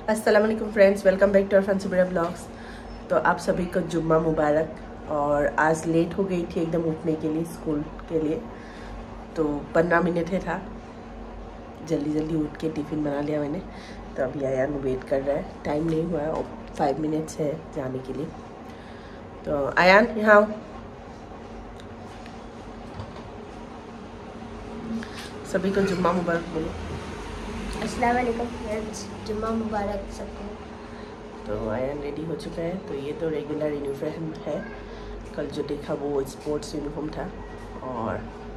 अस्सलाम वालेकुम friends, welcome back to our fancy bread blogs. तो आप सभी को जुम्मा मुबारक। और आज लेट हो गई थी एकदम उठने के लिए, स्कूल के लिए। तो 15 मिनट है था, जल्दी जल्दी उठ के टिफ़िन बना लिया मैंने। तो अभी आयान वेट कर रहा है, टाइम नहीं हुआ है और 5 मिनट्स है जाने के लिए। तो आयान यहाँ आओ। सभी को जुम्मा मुबारक बोलो। अस्सलाम वालेकुम फ्रेंड्स, जुम्मा मुबारक सबको। तो आयान रेडी हो चुका है। तो ये तो रेगुलर यूनिफॉर्म है, कल जो देखा वो स्पोर्ट्स यूनिफॉर्म था। और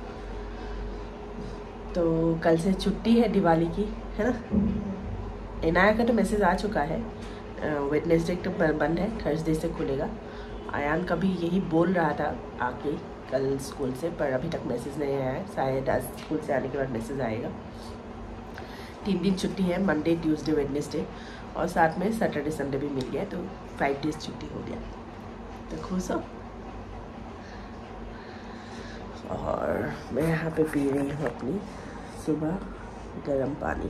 तो कल से छुट्टी है दिवाली की, है ना। इनाया का तो मैसेज आ चुका है, वेडनेसडे तो बंद है, थर्सडे से खुलेगा। आयान का भी यही बोल रहा था आके कल स्कूल से, पर अभी तक मैसेज नहीं आया है। शायद आज स्कूल से आने के बाद मैसेज आएगा। 3 दिन छुट्टी है, मंडे ट्यूसडे वेडनेसडे, और साथ में सैटरडे संडे भी मिल गया, तो 5 डेज छुट्टी हो गया। तो खुश हो। और मैं यहाँ पे पी रही हूँ अपनी सुबह गर्म पानी।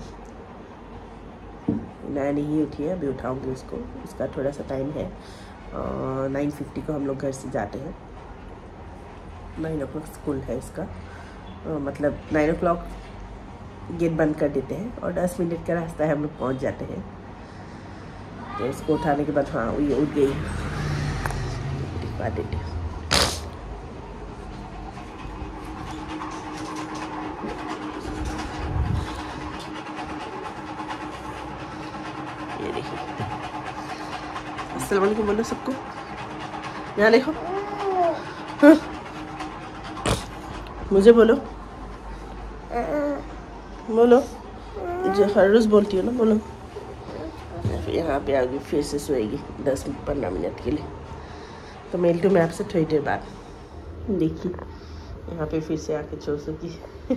नया नहीं उठी है, अभी उठाऊंगी उसको, उसका थोड़ा सा टाइम है। 9:50 को हम लोग घर से जाते हैं। 9 o'clock स्कूल है इसका, मतलब 9 o'clock गेट बंद कर देते हैं और 10 मिनट का रास्ता है, हम लोग पहुँच जाते हैं। तो उसको उठाने के बाद हाँ ये उठ गई, दिखा देते हैं। ये देखिए, अस्सलाम वालेकुम बोलो सबको। यहाँ देखो, हाँ। मुझे बोलो बोलो, जो हर रोज़ बोलती हो ना, बोलो। यहाँ पे आगे फिर से सोएगी 10-15 मिनट के लिए। तो मेल टू मैं आपसे थोड़ी देर बाद देखिए, यहाँ पे फिर से आके सो सकी।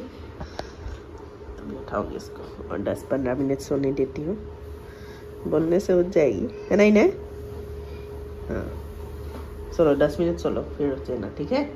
तो मैं उठाऊंगी इसको और 10-15 मिनट सोने देती हूँ, बोलने से उठ जाएगी, है ना इन्हें। हाँ चलो 10 मिनट सोलो, फिर उठ जाना, ठीक है।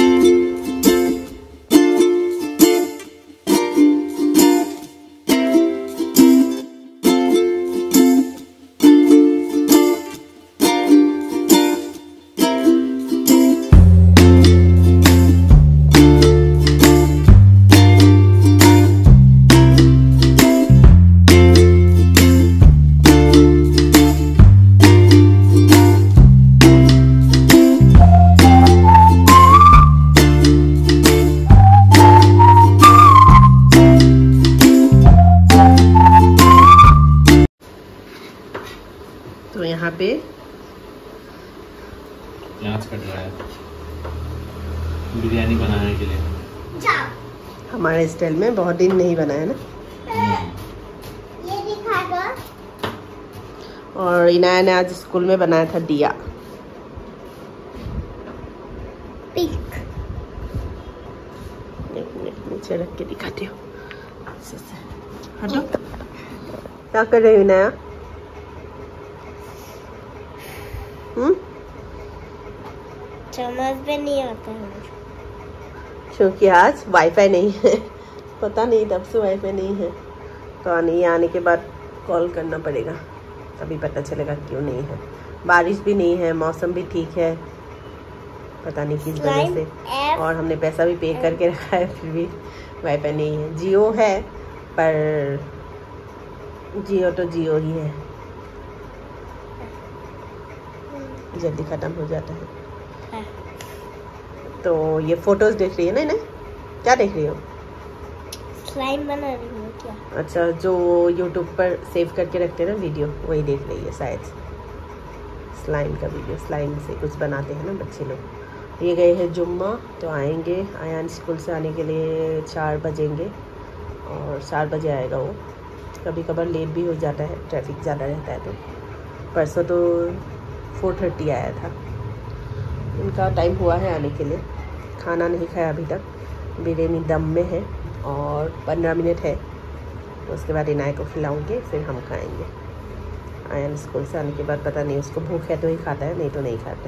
तो यहाँ पे प्याज कट रहा है बिरयानी बनाने के लिए। हमारे स्टाइल में बहुत दिन नहीं बना है ना। ये दिखा दो। और इनाया ने आज स्कूल में बनाया था दिया, पिंक। नीचे रख के दिखाती हूँ। हटो, क्या कर रही हो इनाया? समझ में नहीं आता है, क्योंकि आज वाईफाई नहीं है। पता नहीं तब से वाईफाई नहीं है, तो नहीं आने के बाद कॉल करना पड़ेगा, तभी पता चलेगा क्यों नहीं है। बारिश भी नहीं है, मौसम भी ठीक है, पता नहीं किस वजह से। और हमने पैसा भी पे करके रखा है, फिर भी वाईफाई नहीं है। जियो है, पर जियो तो जियो ही है, जल्दी ख़त्म हो जाता है। तो ये फोटोज देख रही है ना इन्हें, क्या देख रही हो? स्लाइम बना रही हूँ क्या? अच्छा, जो यूट्यूब पर सेव करके रखते हैं ना वीडियो, वही देख रही है शायद। स्लाइम का वीडियो, स्लाइम से कुछ बनाते हैं ना बच्चे लोग। ये गए हैं जुम्मा, तो आएंगे। आयान स्कूल से आने के लिए 4 बजेंगे और 4 बजे आएगा वो। कभी कभार लेट भी हो जाता है, ट्रैफिक ज़्यादा रहता है। तो परसों तो 4:30 आया था। इनका टाइम हुआ है आने के लिए। खाना नहीं खाया अभी तक, बिरयानी दम में है और 15 मिनट है, तो उसके बाद इनाया को खिलाऊंगे, फिर हम खाएंगे। आयन स्कूल से आने के बाद पता नहीं उसको भूख है तो ही खाता है, नहीं तो नहीं खाता।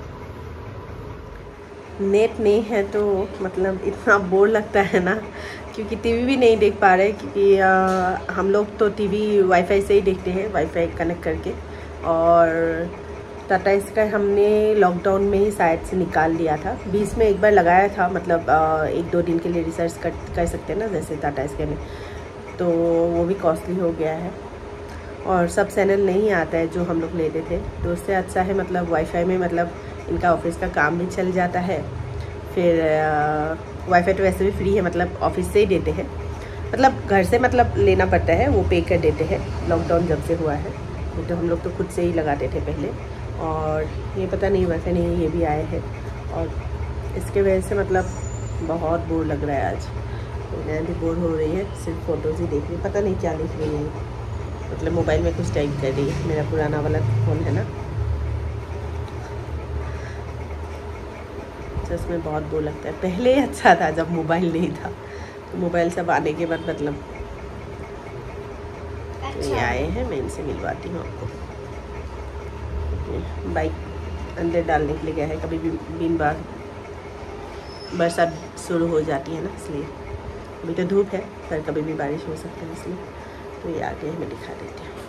नेट नहीं है तो मतलब इतना बोर लगता है ना क्योंकि टीवी भी नहीं देख पा रहे, क्योंकि हम लोग तो टीवी वाईफाई से ही देखते हैं, वाईफाई कनेक्ट करके। और टाटा स्काई हमने लॉकडाउन में ही शायद से निकाल लिया था। बीच में एक बार लगाया था, मतलब 1-2 दिन के लिए रिसर्च कर सकते हैं ना, जैसे टाटा स्काई में, तो वो भी कॉस्टली हो गया है और सब चैनल नहीं आता है जो हम लोग लेते थे। तो उससे अच्छा है मतलब वाईफाई में, मतलब इनका ऑफिस का काम भी चल जाता है। फिर वाईफाई तो वैसे भी फ्री है, मतलब ऑफिस से ही देते हैं, मतलब घर से मतलब लेना पड़ता है, वो पे कर देते हैं लॉकडाउन जब से हुआ है। तो हम लोग तो खुद से ही लगाते थे पहले। और ये पता नहीं वाईफाई नहीं, ये भी आए हैं और इसके वजह से मतलब बहुत बोर लग रहा है आज। तो मैं भी बोर हो रही है, सिर्फ फ़ोटोज़ ही देख रही हूँ, पता नहीं क्या लिख रही है, मतलब मोबाइल में कुछ टाइप कर रही है। मेरा पुराना वाला फ़ोन है ना, सच में बहुत बोर लगता है। पहले अच्छा था जब मोबाइल नहीं था, तो मोबाइल सब आने के बाद मतलब अच्छा। ये आए हैं, मैं इनसे मिलवाती हूँ आपको। बाइक अंदर डालने के लिए गया है, कभी भी दिन बार बरसात शुरू हो जाती है ना, इसलिए। अभी तो धूप है, पर कभी भी बारिश हो सकती है, इसलिए। तो ये आगे हमें दिखा देते हैं।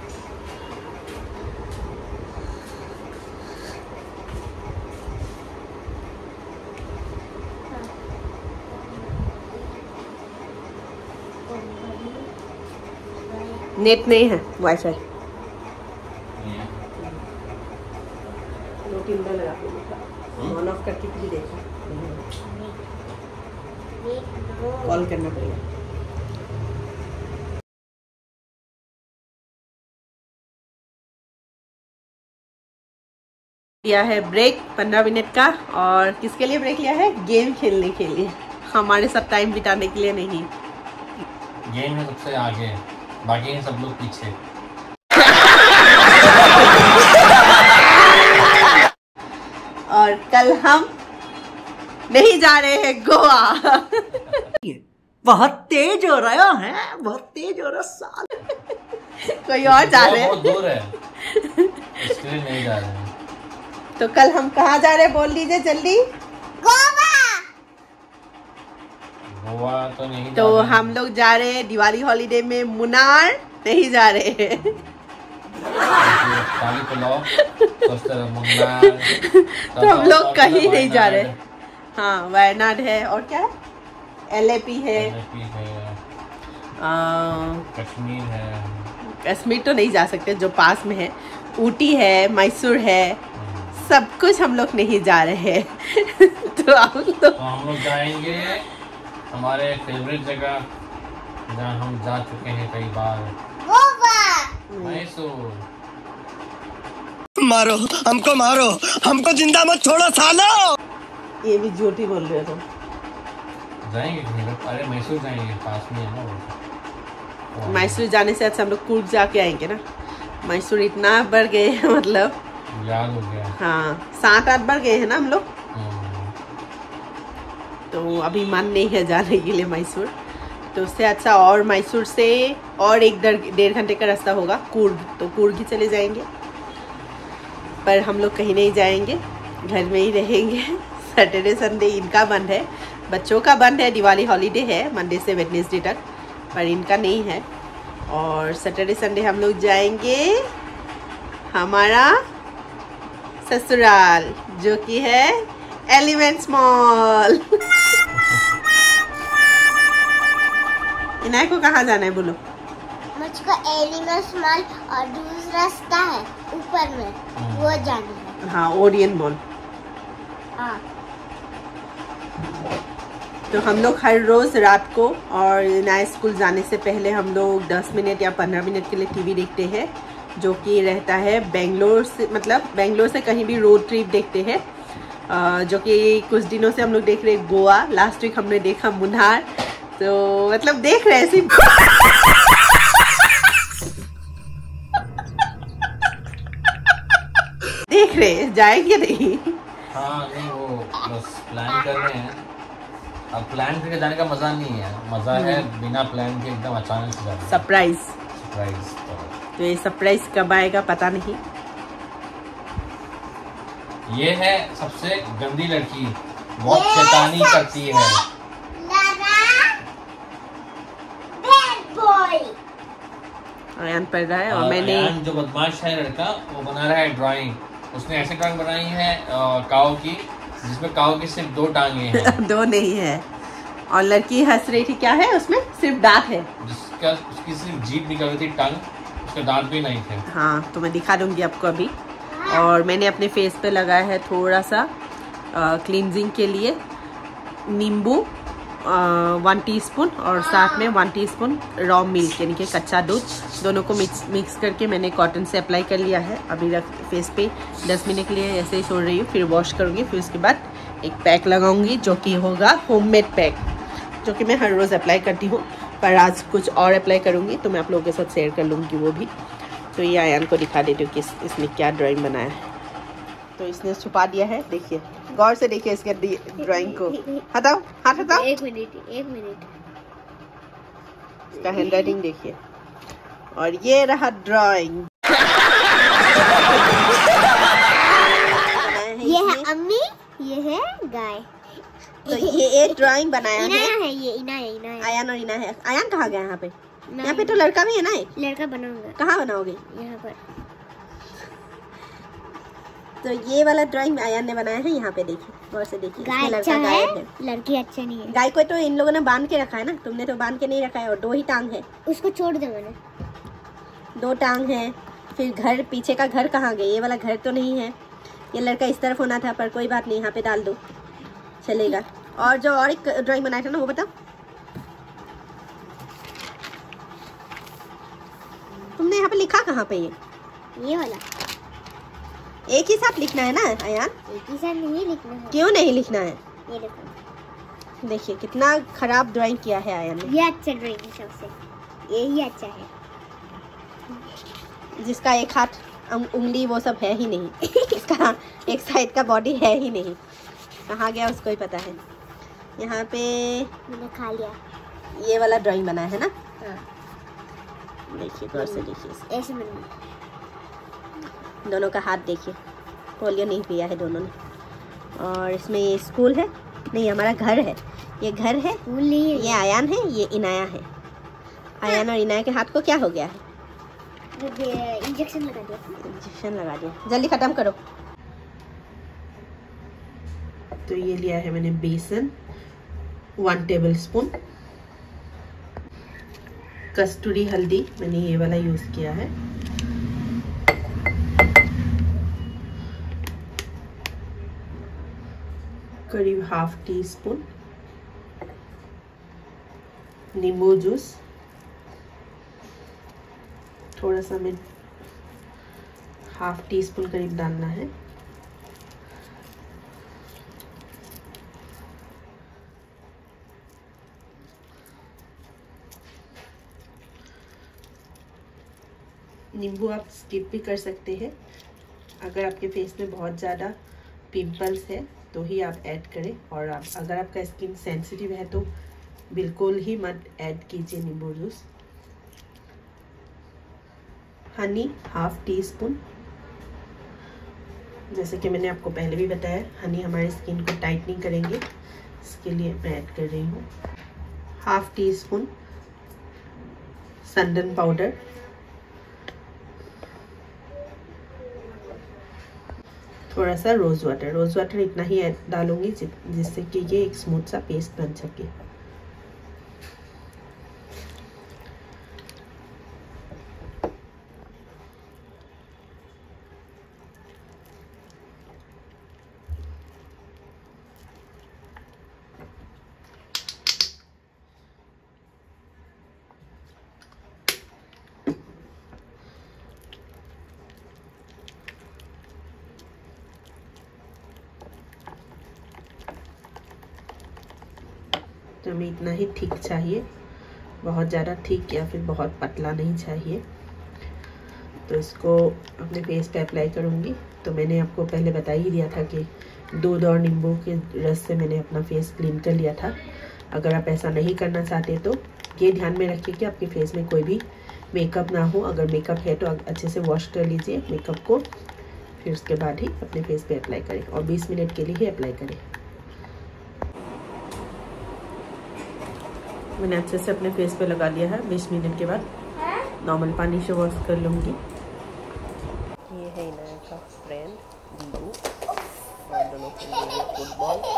नेट नहीं है, वाईफाई। 2-3 बार लगा के देखा, ऑन ऑफ करके भी देखा, कॉल करना पड़ेगा। लिया है ब्रेक 15 मिनट का। और किसके लिए ब्रेक लिया है? गेम खेलने के लिए, हमारे साथ टाइम बिताने के लिए नहीं। गेम में सबसे आगे, बाकी हैं सब लोग पीछे। और कल हम नहीं जा रहे हैं गोवा। बहुत तेज हो रहा है, बहुत तेज हो रहा साल। कोई और जा रहे हैं, बहुत दूर है, इसलिए नहीं जा रहे हैं। तो कल हम कहाँ जा रहे हैं, बोल दीजिए जल्दी। गोवा तो नहीं। तो हम लोग जा रहे हैं दिवाली हॉलीडे में मुन्नार, नहीं जा रहे हैं। तो हम लोग कहीं नहीं जा रहे। हाँ, वायनाड है और क्या है, LAP है, कश्मीर है। कश्मीर तो नहीं जा सकते, जो पास में है। ऊटी है, मैसूर है, सब कुछ हम लोग नहीं जा रहे हैं। तो हम लोग जाएंगे हमारे फेवरेट जगह, जहाँ हम जा चुके हैं कई बार, मैसूर। मारो हमको, मारो हमको, जिंदा मत छोड़ो सालो। ये भी झूठी बोल रहे हो। जाएंगे कहीं पर, अरे मैसूर जाएंगे, पास में है ना वो। मैसूर जाने से अच्छा हम लोग कुर्ग जाके आएंगे ना। मैसूर इतना बढ़ गए हैं, मतलब याद हो गया। हाँ, 7-8 बार गए हैं ना हम लोग, तो अभी मन नहीं है जाने के लिए मैसूर। तो उससे अच्छा और मैसूर से और 1-1.5 घंटे का रास्ता होगा कुर्ग, तो कुर्ग ही चले जाएंगे। पर हम लोग कहीं नहीं जाएंगे, घर में ही रहेंगे। सैटरडे संडे इनका बंद है, बच्चों का बंद है, दिवाली हॉलीडे है मंडे से वेडनेसडे तक, पर इनका नहीं है। और सैटरडे संडे हम लोग जाएंगे हमारा ससुराल, जो कि है एलिमेंट्स मॉल। इनाय को कहाँ जाना है बोलो? मुझको एलिमेंट्स मॉल और दूसरा रास्ता है ऊपर में, वो जाना है। हाँ, ओरियन मॉल। हाँ। तो हम लोग हर रोज़ रात को और इनाय स्कूल जाने से पहले हम लोग 10 मिनट या 15 मिनट के लिए टीवी देखते हैं, जो कि रहता है बेंगलोर से, मतलब बेंगलोर से कहीं भी रोड ट्रिप देखते हैं, जो कि कुछ दिनों से हम लोग देख रहे हैं गोवा। लास्ट वीक हमने देखा मुन्नार, तो मतलब देख रहे हैं सिर्फ। देख रहे हैं, जाएंगे नहीं। हाँ नहीं, वो बस प्लान कर रहे हैं। अब प्लान करके जाने का मजा नहीं है, मजा है बिना प्लान के एकदम अचानक से जाना। सरप्राइज। सरप्राइज। तो ये सरप्राइज कब आएगा पता नहीं। ये है सबसे गंदी लड़की, बहुत शैतानी करती है। आयान पढ़ रहा है और मैंने आयान जो बदमाश है लड़का वो बना रहा है ड्राइंग। उसने ऐसे ड्राइंग बनाई है काऊ की, जिसमें काऊ की सिर्फ 2 टांगे हैं। 2 नहीं है। और लड़की हंस रही थी, क्या है उसमें सिर्फ दांत है, जिसका उसकी सिर्फ जीभ निकल रही थी, टंग, उसके दांत भी नहीं थे। हाँ तो मैं दिखा दूंगी आपको अभी। और मैंने अपने फेस पे लगाया है थोड़ा सा क्लींजिंग के लिए नींबू 1 टीस्पून और साथ में 1 टीस्पून रॉ मिल्क यानी कि कच्चा दूध, दोनों को मिक्स करके मैंने कॉटन से अप्लाई कर लिया है। अभी रख फेस पे 10 मिनट के लिए ऐसे ही छोड़ रही हूँ, फिर वॉश करूँगी। फिर उसके बाद एक पैक लगाऊंगी जो कि होगा होममेड पैक, जो कि मैं हर रोज़ अप्लाई करती हूँ, पर आज कुछ और अप्लाई करूँगी तो मैं आप लोगों के साथ शेयर कर लूँगी वो भी। तो ये आयान को दिखा देती हूँ कि इसने क्या ड्राइंग बनाया है। तो इसने छुपा दिया है, देखिए गौर से देखिए इसके ड्राइंग को। हटाओ, हाथ हटाओ। एक मिनट इसका हैंड राइटिंग देखिए। और ये रहा ड्राइंग। ये है अम्मी, ये है गाय। तो ये एक ड्राइंग बनाया है। ये इना है। आयान और इना है। आयान कहाँ गया यहाँ पे? यहाँ पे तो लड़का भी है ना। लड़का बनाऊंगा। कहाँ बनाओगे? यहाँ पर। तो ये वाला ड्राइंग आयान ने बनाया है। यहाँ पे देखिए, गौर से देखिए। गाय अच्छा है, लड़की अच्छा नहीं है। गाय को तो इन लोगों ने बांध के रखा है ना, तुमने तो बांध के नहीं रखा है। और 2 ही टांग है, उसको छोड़ दे मैंने। 2 टांग है। फिर घर, पीछे का घर कहाँ गया? ये वाला घर तो नहीं है। ये लड़का इस तरफ होना था, पर कोई बात नहीं, यहाँ पे डाल दो, चलेगा। और जो और एक ड्राइंग बनाया था ना, वो बताओ। तुमने यहाँ पे लिखा कहाँ पे? ये वाला एक ही साथ लिखना है ना आयान? एक ही साथ नहीं लिखना है। क्यों नहीं लिखना है? ये देखो, देखिए कितना खराब ड्राइंग किया है आयान ने। ये अच्छा ड्राइंग है सबसे, यही अच्छा है। जिसका एक हाथ उंगली वो सब है ही नहीं। इसका एक साइड का बॉडी है ही नहीं, कहाँ गया उसको ही पता है। यहाँ पे मैंने खा लिया। ये वाला ड्राइंग बना है ना। हाँ। देखिए गौर से देखिए, ऐसे मैंने दोनों का हाथ देखिए, पोलियो नहीं पिया है दोनों ने। और इसमें ये स्कूल है, नहीं हमारा घर है। ये घर है, ये आयान है, ये इनाया है। आयान और इनाया के हाथ को क्या हो गया है? इंजेक्शन लगा दिया। इंजेक्शन लगा दिया। जल्दी खत्म करो। तो ये लिया है मैंने बेसन 1 टेबलस्पून। कस्तूरी हल्दी मैंने ये वाला यूज किया है। करीब 1/2 टीस्पून नींबू जूस, थोड़ा सा में 1/2 टीस्पून करीब डालना है। नींबू आप स्किप भी कर सकते हैं, अगर आपके फेस में बहुत ज़्यादा पिंपल्स है तो ही आप ऐड करें। और आप अगर आपका स्किन सेंसिटिव है तो बिल्कुल ही मत ऐड कीजिए नींबू जूस। हनी 1/2 टीस्पून। जैसे कि मैंने आपको पहले भी बताया, हनी हमारे स्किन को टाइटनिंग करेंगे, इसके लिए मैं ऐड कर रही हूँ। 1/2 टीस्पून संडन पाउडर, थोड़ा सा रोज़ वाटर इतना ही डालूंगी जिससे कि ये एक स्मूथ सा पेस्ट बन सके। तो हमें इतना ही थिक चाहिए, बहुत ज़्यादा थिक या फिर बहुत पतला नहीं चाहिए। तो इसको अपने फेस पे अप्लाई करूँगी। तो मैंने आपको पहले बता ही दिया था कि दूध और नींबू के रस से मैंने अपना फेस क्लीन कर लिया था। अगर आप ऐसा नहीं करना चाहते तो ये ध्यान में रखिए कि आपके फेस में कोई भी मेकअप ना हो। अगर मेकअप है तो अच्छे से वॉश कर लीजिए मेकअप को, फिर उसके बाद ही अपने फेस पे अप्लाई करें और 20 मिनट के लिए ही अप्लाई करें। मैंने अच्छे से अपने फेस पे लगा दिया है 20 मिनट के बाद। नॉर्मल पानी से वॉश कर लूँगी। ये है इनाया का फ्रेंड दीदू और दोनों खेल रहे हैं फुटबॉल।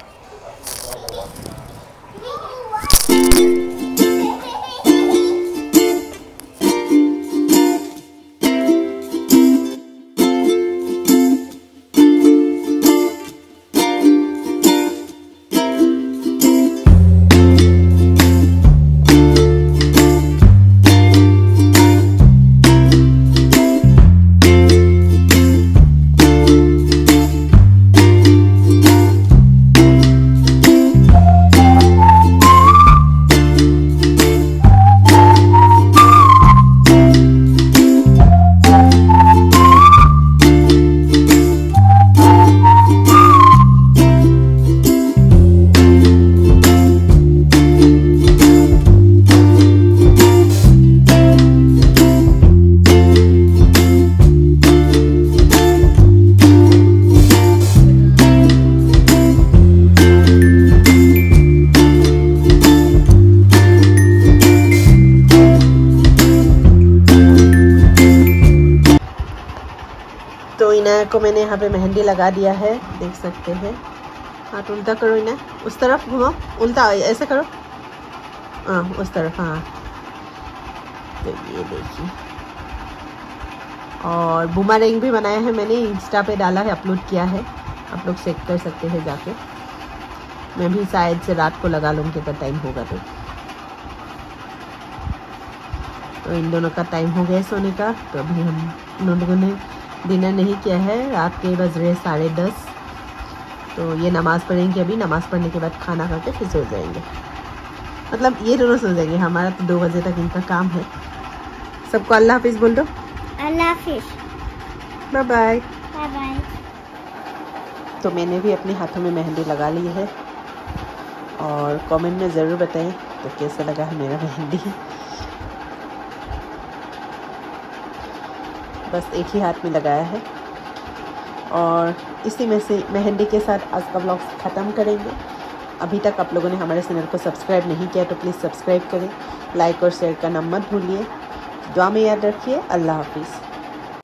तो इनाया को मैंने यहाँ पे मेहंदी लगा दिया है, देख सकते हैं। हाथ उल्टा करो इनाया, उस तरफ घुमाओ, उल्टा ऐसे करो, हाँ उस तरफ, हाँ। तो ये देखिए, और बूमरैंग भी बनाया है मैंने, इंस्टा पे डाला है, अपलोड किया है, आप लोग चेक कर सकते हैं जाके। मैं भी शायद से रात को लगा लूँगी अगर टाइम होगा तो इन दोनों का टाइम हो गया सोने का। तो अभी हम लोगों ने डिनर नहीं किया है, रात के बज रहे 10:30। तो ये नमाज़ पढ़ेंगे अभी, नमाज़ पढ़ने के बाद खाना खा के फिर सो जाएंगे। मतलब ये दोनों सो जाएंगे, हमारा तो 2 बजे तक इनका काम है। सबको अल्लाह हाफिज़ बोल दो। अल्लाह हाफिज़, बाय बाय। Bye bye. तो मैंने भी अपने हाथों में मेहंदी लगा ली है, और कमेंट में ज़रूर बताएं तो कैसा लगा है मेरा मेहंदी। बस एक ही हाथ में लगाया है, और इसी में से मेहंदी के साथ आज का व्लॉग ख़त्म करेंगे। अभी तक आप लोगों ने हमारे चैनल को सब्सक्राइब नहीं किया तो प्लीज़ सब्सक्राइब करें, लाइक और शेयर करना मत भूलिए। दुआ में याद रखिए। अल्लाह हाफिज़।